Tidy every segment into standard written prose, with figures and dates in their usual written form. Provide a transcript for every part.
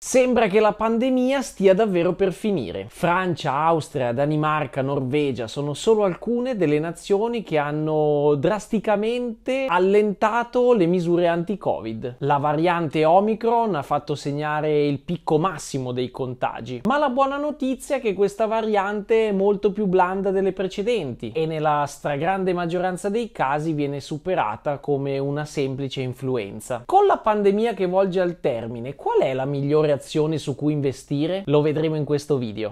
Sembra che la pandemia stia davvero per finire. Francia, Austria, Danimarca, Norvegia sono solo alcune delle nazioni che hanno drasticamente allentato le misure anti-Covid. La variante Omicron ha fatto segnare il picco massimo dei contagi, ma la buona notizia è che questa variante è molto più blanda delle precedenti e nella stragrande maggioranza dei casi viene superata come una semplice influenza. Con la pandemia che volge al termine, qual è la migliore azione su cui investire? Lo vedremo in questo video.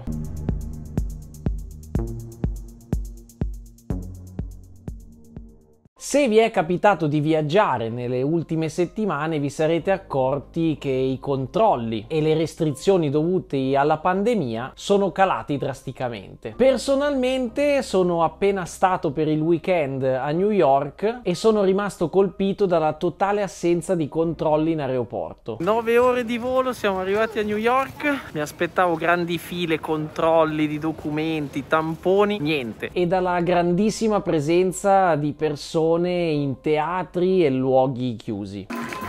Se vi è capitato di viaggiare nelle ultime settimane, vi sarete accorti che i controlli e le restrizioni dovute alla pandemia sono calati drasticamente. Personalmente sono appena stato per il weekend a New York e sono rimasto colpito dalla totale assenza di controlli in aeroporto. 9 ore di volo, siamo arrivati a New York, mi aspettavo grandi file, controlli di documenti, tamponi, niente. E dalla grandissima presenza di persone in teatri e luoghi chiusi.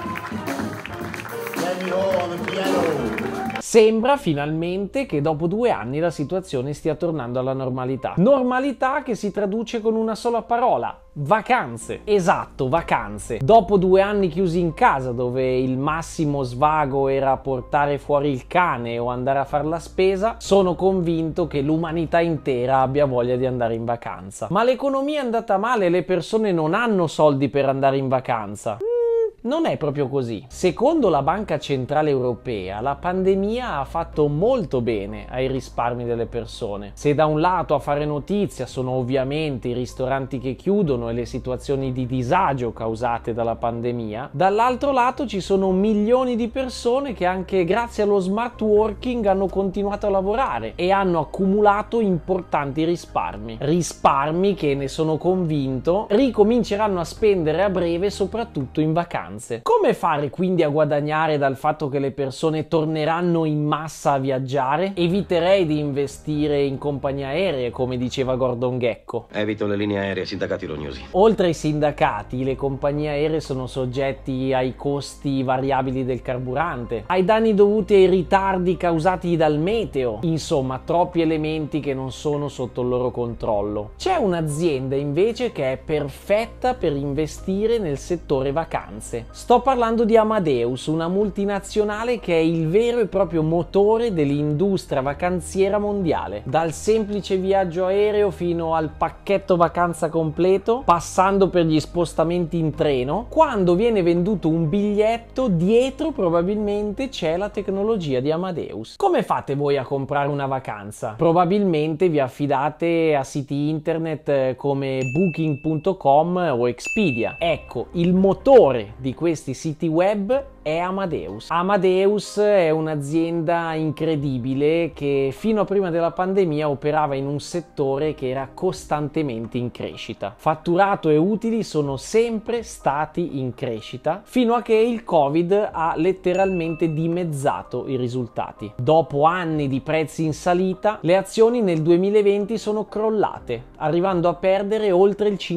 Sembra finalmente che dopo 2 anni la situazione stia tornando alla normalità. Normalità che si traduce con una sola parola: vacanze. Esatto, vacanze. Dopo 2 anni chiusi in casa, dove il massimo svago era portare fuori il cane o andare a fare la spesa, sono convinto che l'umanità intera abbia voglia di andare in vacanza. Ma l'economia è andata male, le persone non hanno soldi per andare in vacanza. Non è proprio così. Secondo la Banca Centrale Europea, la pandemia ha fatto molto bene ai risparmi delle persone. Se da un lato a fare notizia sono ovviamente i ristoranti che chiudono e le situazioni di disagio causate dalla pandemia, dall'altro lato ci sono milioni di persone che anche grazie allo smart working hanno continuato a lavorare e hanno accumulato importanti risparmi. Risparmi che, ne sono convinto, ricominceranno a spendere a breve, soprattutto in vacanze. Come fare quindi a guadagnare dal fatto che le persone torneranno in massa a viaggiare? Eviterei di investire in compagnie aeree, come diceva Gordon Gekko. Evito le linee aeree, sindacati rognosi. Oltre ai sindacati, le compagnie aeree sono soggetti ai costi variabili del carburante, ai danni dovuti ai ritardi causati dal meteo, insomma troppi elementi che non sono sotto il loro controllo. C'è un'azienda invece che è perfetta per investire nel settore vacanze. Sto parlando di Amadeus, una multinazionale che è il vero e proprio motore dell'industria vacanziera mondiale. Dal semplice viaggio aereo fino al pacchetto vacanza completo, passando per gli spostamenti in treno, quando viene venduto un biglietto, dietro probabilmente c'è la tecnologia di Amadeus. Come fate voi a comprare una vacanza? Probabilmente vi affidate a siti internet come Booking.com o Expedia. Ecco, il motore di questi siti web è Amadeus. Amadeus è un'azienda incredibile che fino a prima della pandemia operava in un settore che era costantemente in crescita. Fatturato e utili sono sempre stati in crescita fino a che il Covid ha letteralmente dimezzato i risultati. Dopo anni di prezzi in salita, le azioni nel 2020 sono crollate, arrivando a perdere oltre il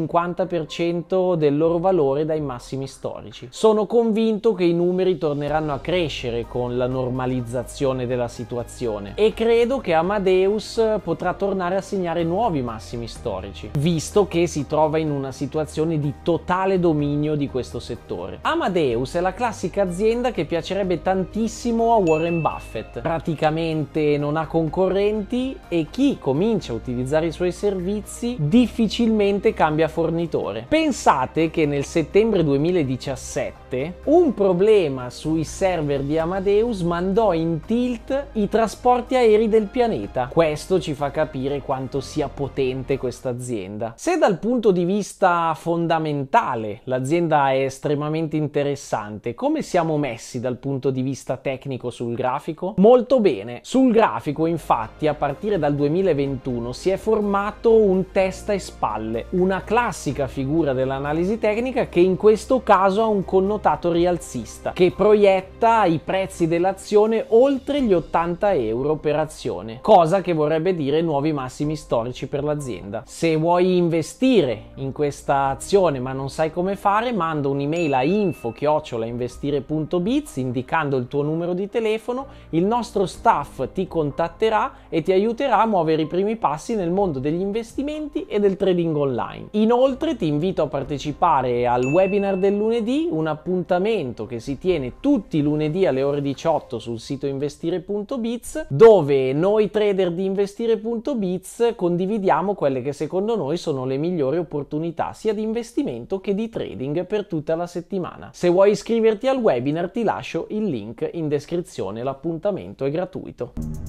50% del loro valore dai massimi storici. Sono convinto che i numeri torneranno a crescere con la normalizzazione della situazione e credo che Amadeus potrà tornare a segnare nuovi massimi storici, visto che si trova in una situazione di totale dominio di questo settore. Amadeus è la classica azienda che piacerebbe tantissimo a Warren Buffett. Praticamente non ha concorrenti e chi comincia a utilizzare i suoi servizi difficilmente cambia fornitore. Pensate che nel settembre 2017 un problema sui server di Amadeus mandò in tilt i trasporti aerei del pianeta. Questo ci fa capire quanto sia potente questa azienda. Se dal punto di vista fondamentale l'azienda è estremamente interessante, come siamo messi dal punto di vista tecnico sul grafico? Molto bene. Sul grafico, infatti, a partire dal 2021 si è formato un testa e spalle, una classica figura dell'analisi tecnica che in questo caso ha un connotato rialzista, che proietta i prezzi dell'azione oltre gli 80 euro per azione, cosa che vorrebbe dire nuovi massimi storici per l'azienda. Se vuoi investire in questa azione ma non sai come fare, manda un'email a info@investire.biz indicando il tuo numero di telefono, il nostro staff ti contatterà e ti aiuterà a muovere i primi passi nel mondo degli investimenti e del trading online. Inoltre ti invito a partecipare al webinar del lunedì, un appuntamento che si tiene tutti i lunedì alle ore 18 sul sito investire.biz, dove noi trader di investire.biz condividiamo quelle che secondo noi sono le migliori opportunità sia di investimento che di trading per tutta la settimana. Se vuoi iscriverti al webinar ti lascio il link in descrizione, l'appuntamento è gratuito.